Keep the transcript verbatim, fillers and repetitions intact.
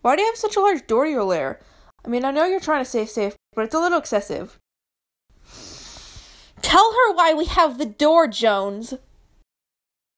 Why do you have such a large door to your lair? I mean, I know you're trying to stay safe, but it's a little excessive. Tell her why we have the door, Jones.